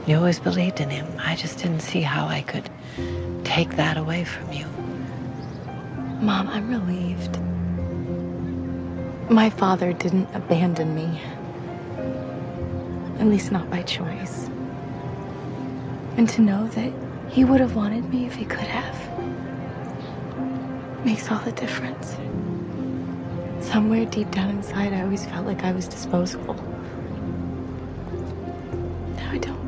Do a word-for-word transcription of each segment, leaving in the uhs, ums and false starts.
You always believed in him. I just didn't see how I could take that away from you. Mom, I'm relieved. My father didn't abandon me. At least not by choice. And to know that he would have wanted me if he could have makes all the difference. Somewhere deep down inside, I always felt like I was disposable. Now I don't.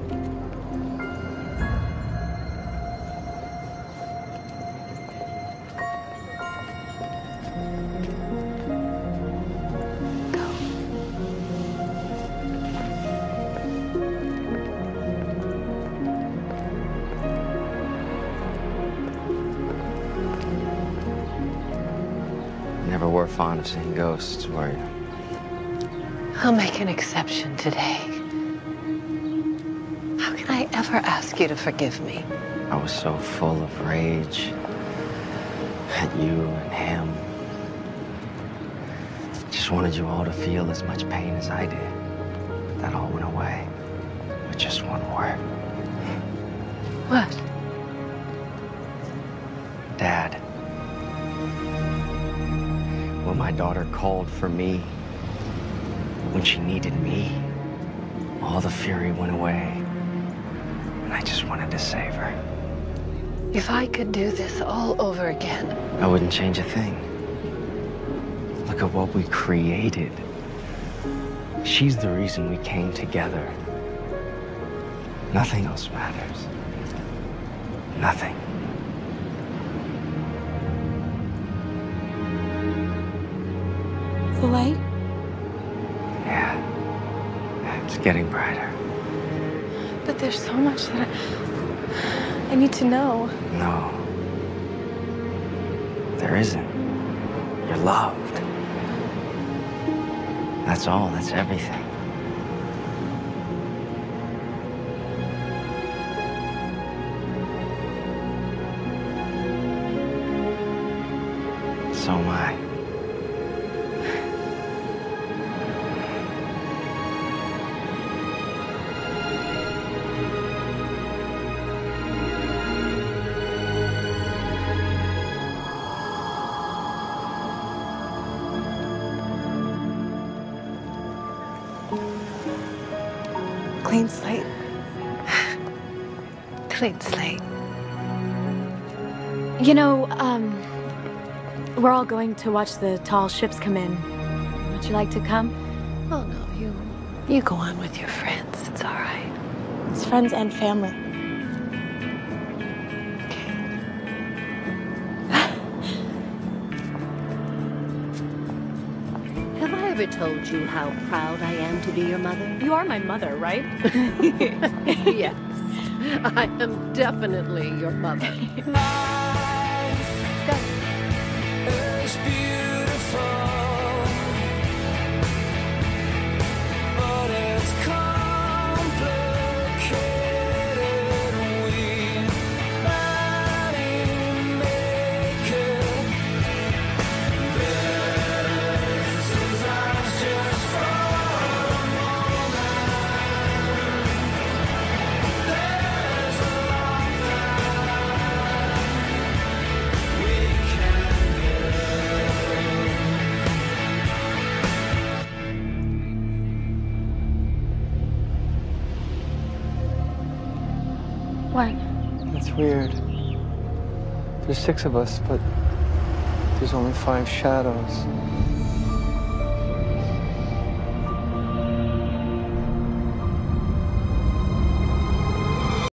Never were fond of seeing ghosts, were you? I'll make an exception today. How can I ever ask you to forgive me? I was so full of rage at you and him. Just wanted you all to feel as much pain as I did. But that all went away with just one word. What? Dad. When my daughter called for me, when she needed me, all the fury went away. And I just wanted to save her. If I could do this all over again, I wouldn't change a thing. Look at what we created. She's the reason we came together. Nothing else matters. Nothing. The light? Yeah. It's getting brighter. But there's so much that I... I need to know. No. There isn't. You're loved. That's all. That's everything. So am I. Clean slate. clean slate. You know, um, we're all going to watch the tall ships come in. Would you like to come? Oh, no, you, you go on with your friends. It's all right. It's friends and family. Have I ever told you how proud I am to be your mother? You are my mother, right? Yes, I am definitely your mother. It's beautiful, but it's complicated. We barely make it. This is us just for a moment. There's a long time we can What? That's weird. There's six of us, but there's only five shadows.